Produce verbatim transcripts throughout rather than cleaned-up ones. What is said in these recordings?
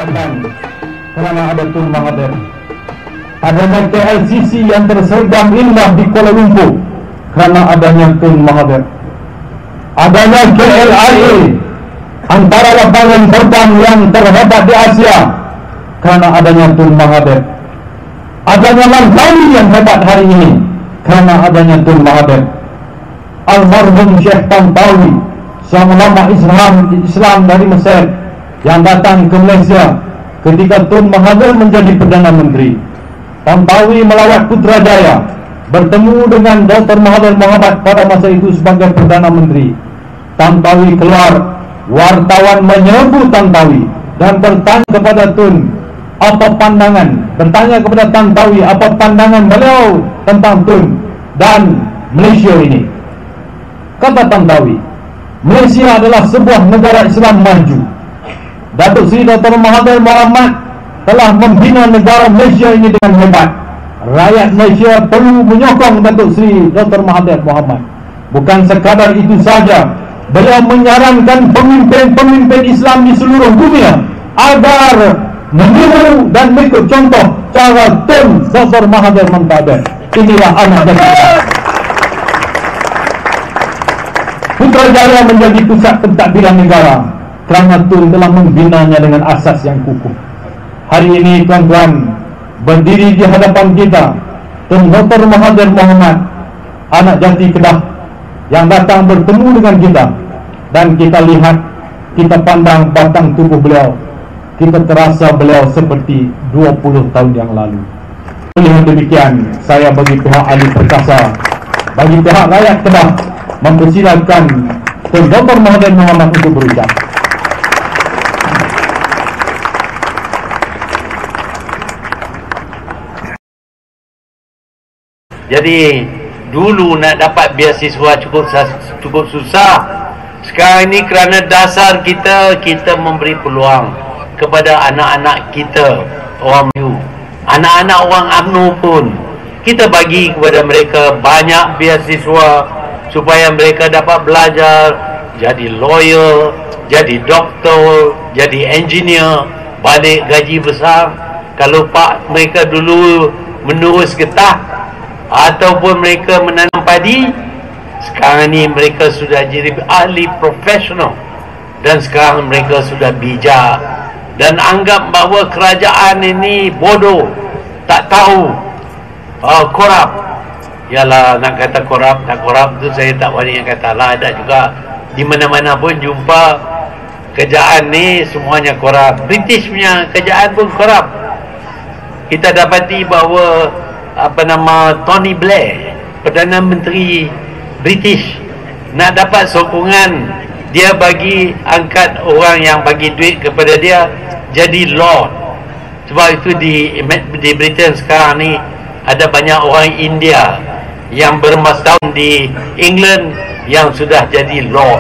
dikatakan kerana ada Tun Mahathir. Adanya K L C C yang tersergam indah di Kuala Lumpur kerana adanya Tun Mahathir. Adanya K L I A, antara lapangan terbang yang terhebat di Asia, kerana adanya Tun Mahathir. Adanya Langkawi yang hebat hari ini kerana adanya Tun Mahathir. Almarhum Syekh Tantawi, seorang ulama Islam, Islam dari Mesir yang datang ke Malaysia ketika Tun Mahathir menjadi Perdana Menteri. Tantawi melawat Putrajaya, bertemu dengan Doktor Mahathir Mohamad pada masa itu sebagai Perdana Menteri. Tantawi keluar, wartawan menyerbu Tantawi dan bertanya kepada Tun, apa pandangan, bertanya kepada Tantawi apa pandangan beliau tentang Tun dan Malaysia ini. Kata Tantawi, Malaysia adalah sebuah negara Islam maju. Datuk Seri Doktor Mahathir Mohamad telah membina negara Malaysia ini dengan hebat. Rakyat Malaysia perlu menyokong Datuk Seri Doktor Mahathir Mohamad. Bukan sekadar itu saja, beliau menyarankan pemimpin-pemimpin Islam di seluruh dunia agar meniru dan mengikut contoh cara Tun Doktor Mahathir Mohamad. Inilah anak dan kita. Putrajaya menjadi pusat pentadbiran negara kerana Tun telah membinanya dengan asas yang kukuh. Hari ini tuan-tuan, berdiri di hadapan kita Tun Doktor Mahathir Mohamad, anak jati Kedah, yang datang bertemu dengan kita, dan kita lihat, kita pandang batang tubuh beliau, kita terasa beliau seperti dua puluh tahun yang lalu. Dengan demikian, saya bagi pihak ahli perkasa, bagi pihak rakyat Kedah, mempersilakan Tun Doktor Mahathir Mohamad untuk berucap. Jadi dulu nak dapat beasiswa cukup cukup susah. Sekarang ini kerana dasar kita, kita memberi peluang kepada anak-anak kita, orang Melayu, anak-anak orang U M N O pun. Kita bagi kepada mereka banyak beasiswa supaya mereka dapat belajar, jadi lawyer, jadi doktor, jadi engineer, balik gaji besar. Kalau pak mereka dulu menurus getah ataupun mereka menanam padi, sekarang ni mereka sudah jadi ahli profesional, dan sekarang mereka sudah bijak dan anggap bahawa kerajaan ini bodoh, tak tahu, uh, korup. Yalah, nak kata korup tak korup tu saya tak berani nak kata lah. Ada juga di mana-mana pun jumpa kerajaan ni semuanya korup. British punya kerajaan pun korup. Kita dapati bahawa apa nama Tony Blair, Perdana Menteri British, nak dapat sokongan, dia bagi angkat orang yang bagi duit kepada dia jadi Lord. Sebab itu di di Britain sekarang ni ada banyak orang India yang bermas tahun di England yang sudah jadi Lord.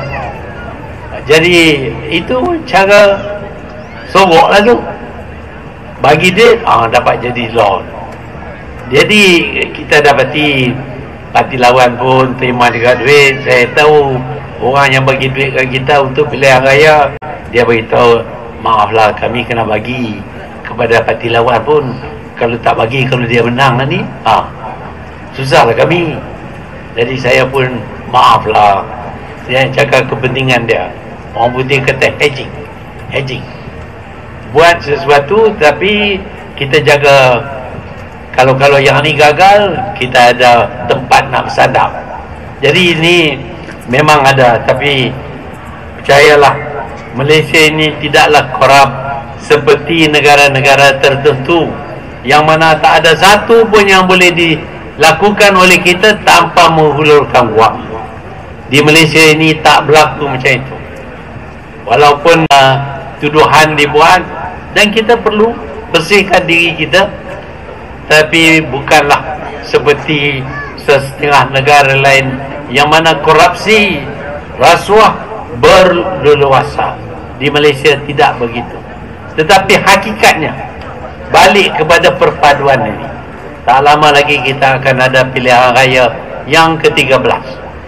Jadi itu cara sorok lah tu, bagi duit ah, dapat jadi Lord. Jadi kita dapati parti lawan pun terima juga duit. Saya tahu orang yang bagi duit kat kita untuk pilihan raya, dia beritahu, maaflah kami kena bagi kepada parti lawan pun. Kalau tak bagi, kalau dia menang lah ni, ah, susahlah kami. Jadi saya pun maaflah, saya jaga kepentingan dia. Orang putih kata hedging, hedging. Buat sesuatu tapi kita jaga. Kalau-kalau yang ni gagal, kita ada tempat nak bersandar. Jadi ini memang ada, tapi percayalah, Malaysia ini tidaklah korup seperti negara-negara tertentu yang mana tak ada satu pun yang boleh dilakukan oleh kita tanpa menghulurkan wang. Di Malaysia ini tak berlaku macam itu. Walaupun uh, tuduhan dibuat, dan kita perlu bersihkan diri kita, tapi bukanlah seperti setengah negara lain yang mana korupsi, rasuah berleluasa. Di Malaysia tidak begitu. Tetapi hakikatnya balik kepada perpaduan ini. Tak lama lagi kita akan ada pilihan raya yang ke tiga belas.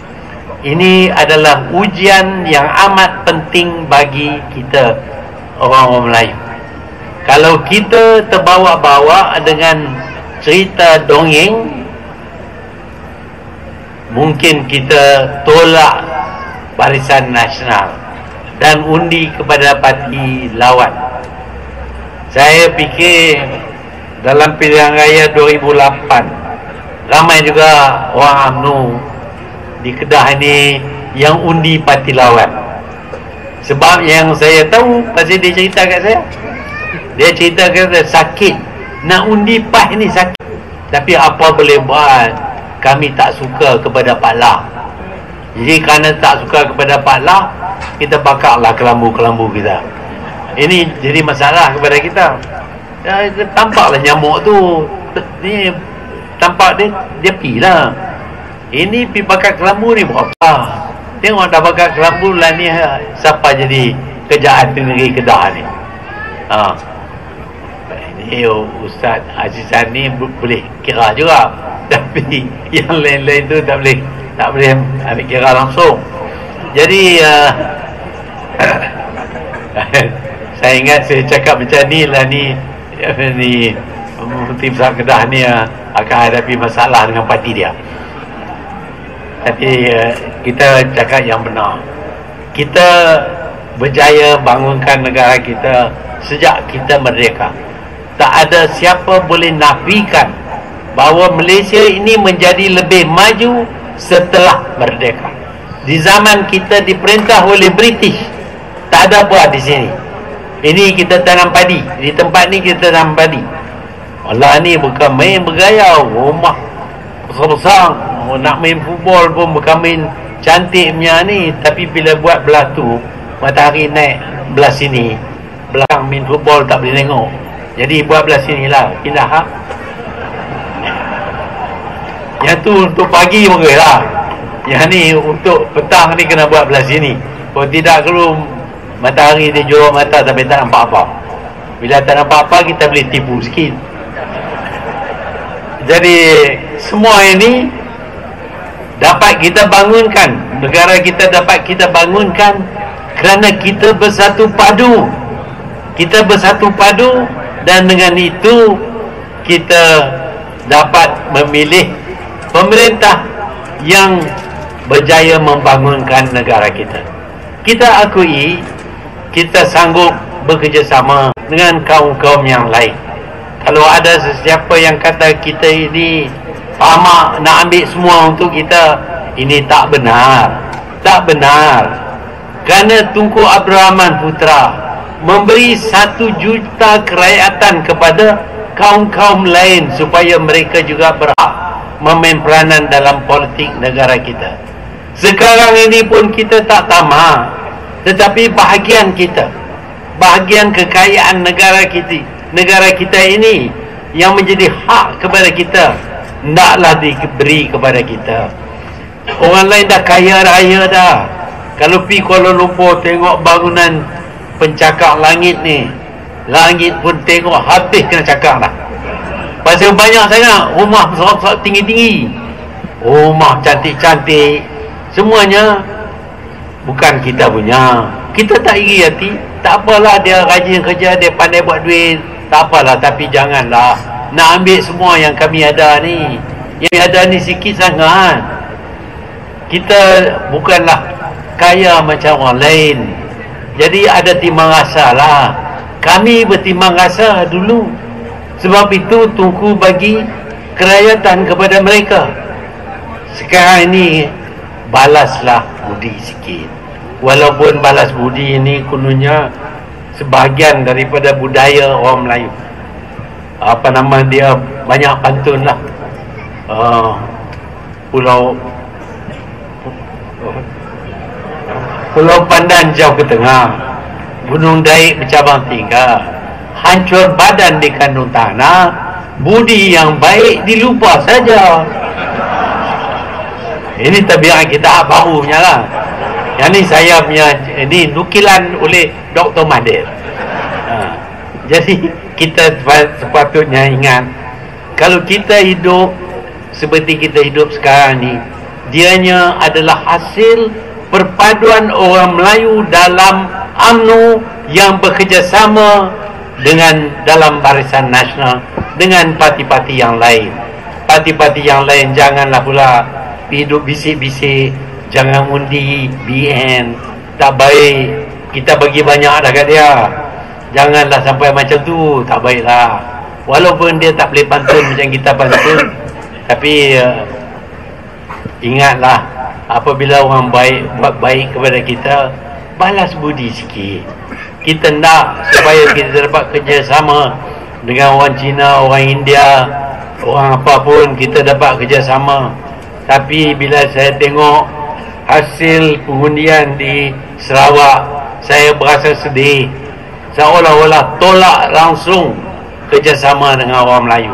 Ini adalah ujian yang amat penting bagi kita orang-orang Melayu. Kalau kita terbawa-bawa dengan cerita dongeng, mungkin kita tolak Barisan Nasional dan undi kepada parti lawan. Saya fikir dalam pilihan raya dua ribu lapan ramai juga orang U M N O di Kedah ini yang undi parti lawan. Sebab yang saya tahu, pasal dia cerita kat saya, dia cerita kat saya, sakit nak undi P A S ni sakit, tapi apa boleh buat, kami tak suka kepada Pak Lah. Jadi kerana tak suka kepada Pak Lah, kita bakarlah kelambu-kelambu kita. Ini jadi masalah kepada kita. Ya, tampaklah nyamuk tu ni, tampak dia dia pi lah. Ini pi bakar kelambu ni buat apa? Tengok dah bakar kelambu lah ni, siapa jadi kejahatan negeri Kedah ni. Ha. Ini Ustaz Azizan ni boleh kira juga, tapi yang lain-lain tu tak boleh tak boleh ambil kira langsung. Jadi uh, saya ingat saya cakap macam ni lah ni ni Mufti Besar Kedah ni uh, akan hadapi masalah dengan parti dia. Tapi uh, kita cakap yang benar. Kita berjaya bangunkan negara kita sejak kita merdeka. Tak ada siapa boleh nafikan bahawa Malaysia ini menjadi lebih maju setelah merdeka. Di zaman kita diperintah oleh British, tak ada buat di sini. Ini kita tanam padi, di tempat ni kita tanam padi. Allah ni bukan main bergaya, rumah besar-besar, nak main football pun bukan main cantik punya ni. Tapi bila buat belah tu, matahari naik belah sini, belakang main football tak boleh tengok. Jadi buat belah sini lah, pindah ha? Yang tu untuk pagi boleh lah, yang ni untuk petang ni kena buat belah sini. Kalau tidak, kalau matahari dia jorok mata tapi tak nampak apa. Bila tak nampak apa, kita boleh tipu sikit. Jadi semua ini dapat kita bangunkan, negara kita dapat kita bangunkan kerana kita bersatu padu. Kita bersatu padu, dan dengan itu kita dapat memilih pemerintah yang berjaya membangunkan negara kita. Kita akui kita sanggup bekerjasama dengan kaum-kaum yang lain. Kalau ada sesiapa yang kata kita ini pamak nak ambil semua untuk kita, ini tak benar. Tak benar. Kerana Tunku Abdul Rahman Putra memberi satu juta kerakyatan kepada kaum-kaum lain supaya mereka juga berhak memain peranan dalam politik negara kita. Sekarang ini pun kita tak tamak, tetapi bahagian kita, bahagian kekayaan negara kita, negara kita ini yang menjadi hak kepada kita, hendaklah diberi kepada kita. Orang lain dah kaya raya dah. Kalau pergi Kuala Lumpur tengok bangunan pencakar langit ni, langit pun tengok habis kena cakar dah. Pasal banyak sangat rumah besar-besar tinggi-tinggi, rumah cantik-cantik, semuanya bukan kita punya. Kita tak iri hati. Tak apalah dia rajin kerja, dia pandai buat duit, tak apalah. Tapi janganlah nak ambil semua yang kami ada ni. Yang ada ni sikit sangat. Kita bukanlah kaya macam orang lain. Jadi ada timbang rasa lah. Kami bertimbang rasa dulu. Sebab itu Tunku bagi kerakyatan kepada mereka. Sekarang ini balaslah budi sikit. Walaupun balas budi ini kononnya sebahagian daripada budaya orang Melayu. Apa nama dia, banyak pantun lah. Uh, pulau Pulau Pandan jauh ke tengah, Gunung Daik bercabang tiga, hancur badan di kandung tanah, budi yang baik dilupa saja. Ini tabiat kita baru punya lah. Yang ni saya punya, ini nukilan oleh Doktor Mahathir. Ha. Jadi kita sepatutnya ingat, kalau kita hidup seperti kita hidup sekarang ni, dianya adalah hasil perpaduan orang Melayu dalam U M N O yang bekerjasama dengan dalam Barisan Nasional dengan parti-parti yang lain. Parti-parti yang lain janganlah pula hidup bisik-bisik, jangan undi B N, tak baik. Kita bagi banyak dah kat dia, janganlah sampai macam tu, tak baiklah. Walaupun dia tak boleh pantun macam kita pantun, tapi uh, ingatlah, apabila orang baik buat baik kepada kita, balas budi sikit. Kita nak supaya kita dapat kerjasama dengan orang Cina, orang India, orang apapun, kita dapat kerjasama. Tapi bila saya tengok hasil pengundian di Sarawak, saya berasa sedih, seolah-olah tolak langsung kerjasama dengan orang Melayu.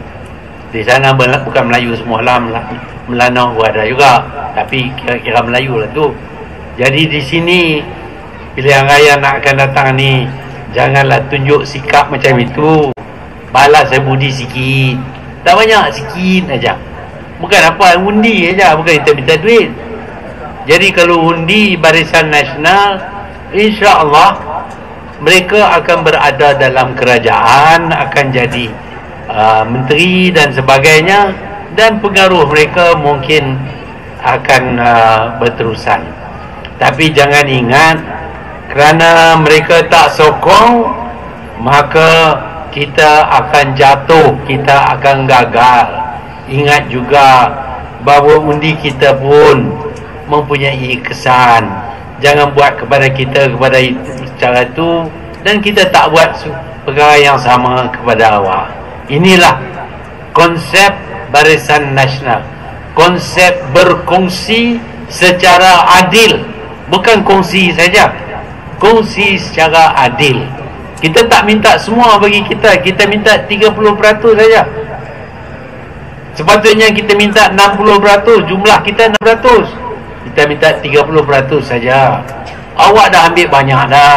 Di sana bukan Melayu semua lah, Melanau ada juga, tapi kira-kira Melayu lah tu. Jadi di sini pilihan raya nak akan datang ni, janganlah tunjuk sikap macam itu. Balas saya budi sikit, tak banyak, sikit aja. Bukan apa, undi aja, bukan kita minta duit. Jadi kalau undi Barisan Nasional, insya-Allah mereka akan berada dalam kerajaan, akan jadi uh, menteri dan sebagainya, dan pengaruh mereka mungkin akan uh, berterusan. Tapi jangan ingat, kerana mereka tak sokong, maka kita akan jatuh, kita akan gagal. Ingat juga bahawa undi kita pun mempunyai kesan. Jangan buat kepada kita kepada itu, cara itu, dan kita tak buat perkara yang sama kepada awak. Inilah konsep Barisan Nasional, konsep berkongsi secara adil. Bukan kongsi saja, kongsi secara adil. Kita tak minta semua bagi kita, kita minta tiga puluh peratus saja. Sepatutnya kita minta enam puluh peratus, jumlah kita enam peratus. Kita minta tiga puluh peratus saja. Awak dah ambil banyak dah,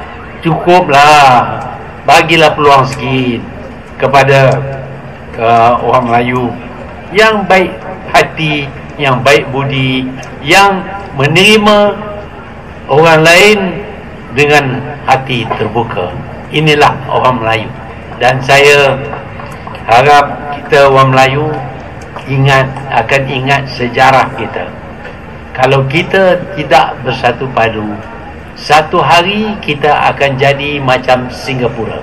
cukuplah. Bagilah peluang sikit kepada uh, orang Melayu yang baik hati, yang baik budi, yang menerima orang lain dengan hati terbuka. Inilah orang Melayu. Dan saya harap kita orang Melayu ingat, akan ingat sejarah kita. Kalau kita tidak bersatu padu, satu hari kita akan jadi macam Singapura.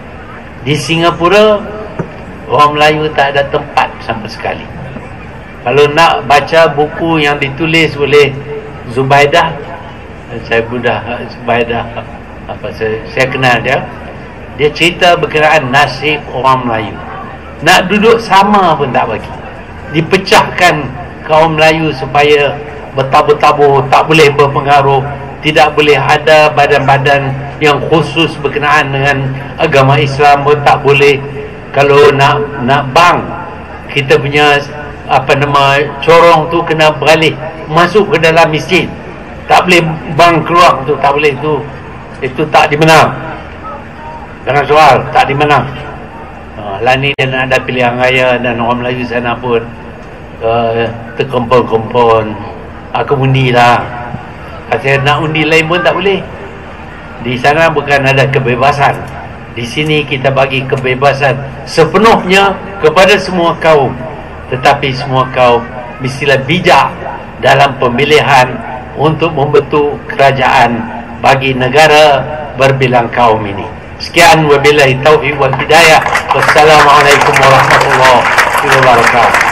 Di Singapura, orang Melayu tak ada tempat sama sekali. Kalau nak baca buku yang ditulis oleh Zubaidah, saya budak Zubaidah, apa saya, saya kenal dia. Dia cerita berkenaan nasib orang Melayu. Nak duduk sama pun tak bagi. Dipecahkan kaum Melayu supaya bertabur-tabur, tak boleh berpengaruh, tidak boleh ada badan-badan yang khusus berkenaan dengan agama Islam pun tak boleh. Kalau nak nak bang, kita punya apa nama corong tu kena beralih masuk ke dalam masjid. Tak boleh bang keluar tu, tak boleh tu. Itu tak dimenang. Jangan soal, tak dimenang. Ha, lah ni dia nak ada pilihan raya dan orang Melayu sana pun uh, terkumpul-kumpul. Aku undi lah. Saya nak undi lain pun tak boleh. Di sana bukan ada kebebasan. Di sini kita bagi kebebasan sepenuhnya kepada semua kaum. Tetapi semua kaum mestilah bijak dalam pemilihan untuk membentuk kerajaan bagi negara berbilang kaum ini. Sekian, wabillahi taufiq wal hidayah. Wassalamualaikum warahmatullahi wabarakatuh.